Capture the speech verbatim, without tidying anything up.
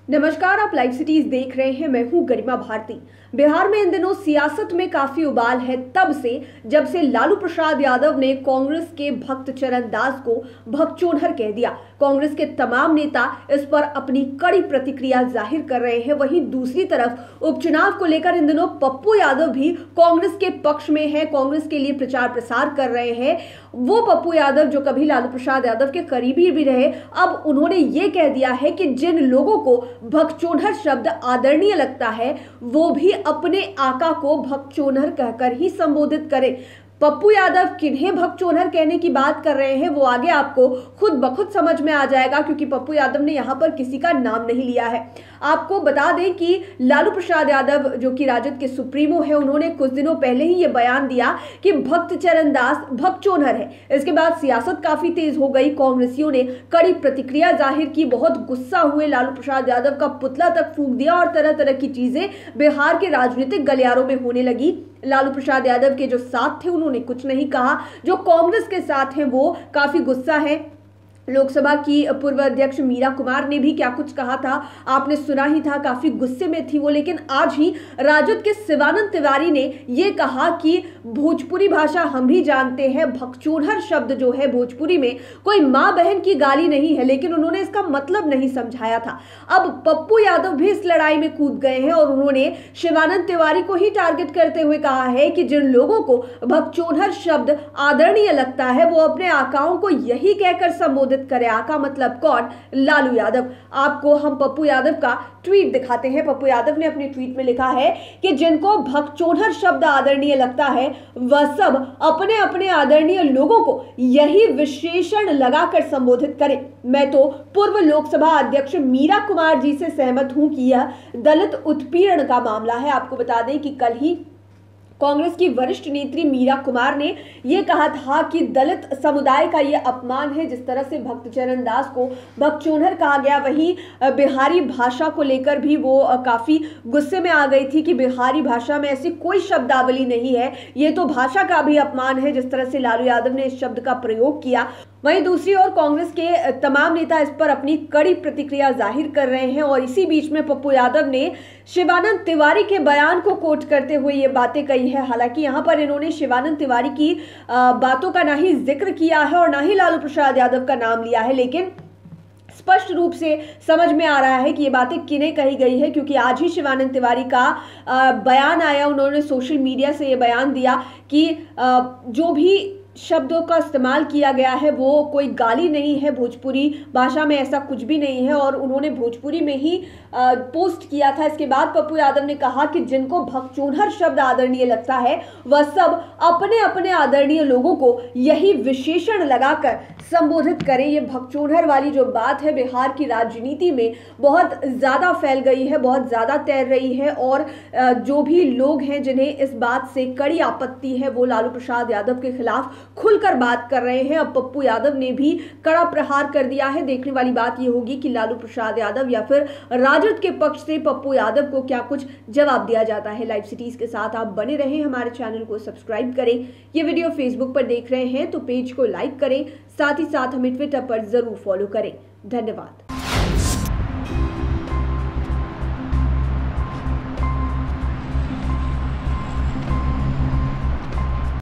नमस्कार, आप live cities देख रहे हैं। मैं हूं गरिमा भारती। बिहार में इन दिनों सियासत में काफी उबाल है, तब से जब से लालू प्रसाद यादव ने कांग्रेस के भक्त चरण दास को भगचोदर कह दिया। कांग्रेस के तमाम नेता इस पर अपनी कड़ी प्रतिक्रिया जाहिर कर रहे हैं। वहीं दूसरी तरफ उपचुनाव को लेकर इन दिनों पप्पू यादव भी कांग्रेस के पक्ष में है, कांग्रेस के लिए प्रचार प्रसार कर रहे हैं। वो पप्पू यादव जो कभी लालू प्रसाद यादव के करीबी भी रहे, अब उन्होंने ये कह दिया है कि जिन लोगों को भगचोदर शब्द आदरणीय लगता है वो भी अपने आका को भगचोदर कहकर ही संबोधित करें। पप्पू यादव किन्हें भगचोदर कहने की बात कर रहे हैं वो आगे आपको खुद बखुद समझ में आ जाएगा, क्योंकि पप्पू यादव ने यहां पर किसी का नाम नहीं लिया है। आपको बता दें कि लालू प्रसाद यादव जो कि राजद के सुप्रीमो है, उन्होंने कुछ दिनों पहले ही ये बयान दिया कि भक्त चरण दास भगचोदर है। इसके बाद सियासत काफी तेज हो गई। कांग्रेसियों ने कड़ी प्रतिक्रिया जाहिर की, बहुत गुस्सा हुए, लालू प्रसाद यादव का पुतला तक फूंक दिया और तरह तरह की चीजें बिहार के राजनीतिक गलियारों में होने लगी। लालू प्रसाद यादव के जो साथ थे उन्होंने कुछ नहीं कहा, जो कांग्रेस के साथ हैं वो काफी गुस्सा है। लोकसभा की पूर्व अध्यक्ष मीरा कुमार ने भी क्या कुछ कहा था आपने सुना ही था, काफी गुस्से में थी वो। लेकिन आज ही राजद के शिवानंद तिवारी ने ये कहा कि भोजपुरी भाषा हम भी जानते हैं, भगचोदर शब्द जो है भोजपुरी में कोई माँ बहन की गाली नहीं है, लेकिन उन्होंने इसका मतलब नहीं समझाया था। अब पप्पू यादव भी इस लड़ाई में कूद गए हैं और उन्होंने शिवानंद तिवारी को ही टारगेट करते हुए कहा है कि जिन लोगों को भगचोदर शब्द आदरणीय लगता है वो अपने आकाओं को यही कहकर संबोधित करे। आका मतलब कौन? लालू यादव। आपको हम पप्पू यादव का ट्वीट दिखाते हैं। पप्पू यादव ने अपने ट्वीट में लिखा है कि जिनको भगचोदर शब्द आदरणीय लगता है वह सब अपने अपने आदरणीय लोगों को यही विशेषण लगाकर संबोधित करें। मैं तो पूर्व लोकसभा अध्यक्ष मीरा कुमार जी से सहमत हूं कि यह दलित उत्पीड़न का मामला है। आपको बता दें कि कल ही कांग्रेस की वरिष्ठ नेत्री मीरा कुमार ने यह कहा था कि दलित समुदाय का यह अपमान है जिस तरह से भक्त चरण दास को भगचोदर कहा गया। वहीं बिहारी भाषा को लेकर भी वो काफी गुस्से में आ गई थी कि बिहारी भाषा में ऐसी कोई शब्दावली नहीं है, ये तो भाषा का भी अपमान है जिस तरह से लालू यादव ने इस शब्द का प्रयोग किया। वहीं दूसरी ओर कांग्रेस के तमाम नेता इस पर अपनी कड़ी प्रतिक्रिया जाहिर कर रहे हैं और इसी बीच में पप्पू यादव ने शिवानंद तिवारी के बयान को कोट करते हुए ये बातें कही है। हालांकि यहां पर इन्होंने शिवानंद तिवारी की बातों का ना ही जिक्र किया है और ना ही लालू प्रसाद यादव का नाम लिया है, लेकिन स्पष्ट रूप से समझ में आ रहा है कि ये बातें किन्हें कही गई है, क्योंकि आज ही शिवानंद तिवारी का बयान आया। उन्होंने सोशल मीडिया से ये बयान दिया कि जो भी शब्दों का इस्तेमाल किया गया है वो कोई गाली नहीं है, भोजपुरी भाषा में ऐसा कुछ भी नहीं है, और उन्होंने भोजपुरी में ही आ, पोस्ट किया था। इसके बाद पप्पू यादव ने कहा कि जिनको भगचोदर शब्द आदरणीय लगता है वह सब अपने अपने आदरणीय लोगों को यही विशेषण लगाकर संबोधित करें। ये भगचोदर वाली जो बात है बिहार की राजनीति में बहुत ज़्यादा फैल गई है, बहुत ज़्यादा तैर रही है, और जो भी लोग हैं जिन्हें इस बात से कड़ी आपत्ति है वो लालू प्रसाद यादव के खिलाफ खुलकर बात कर रहे हैं। अब पप्पू यादव ने भी कड़ा प्रहार कर दिया है। देखने वाली बात यह होगी कि लालू प्रसाद यादव या फिर राजद के पक्ष से पप्पू यादव को क्या कुछ जवाब दिया जाता है। लाइव सिटीज के साथ आप बने रहें, हमारे चैनल को सब्सक्राइब करें। ये वीडियो फेसबुक पर देख रहे हैं तो पेज को लाइक करें, साथ ही साथ हमें ट्विटर पर जरूर फॉलो करें। धन्यवाद।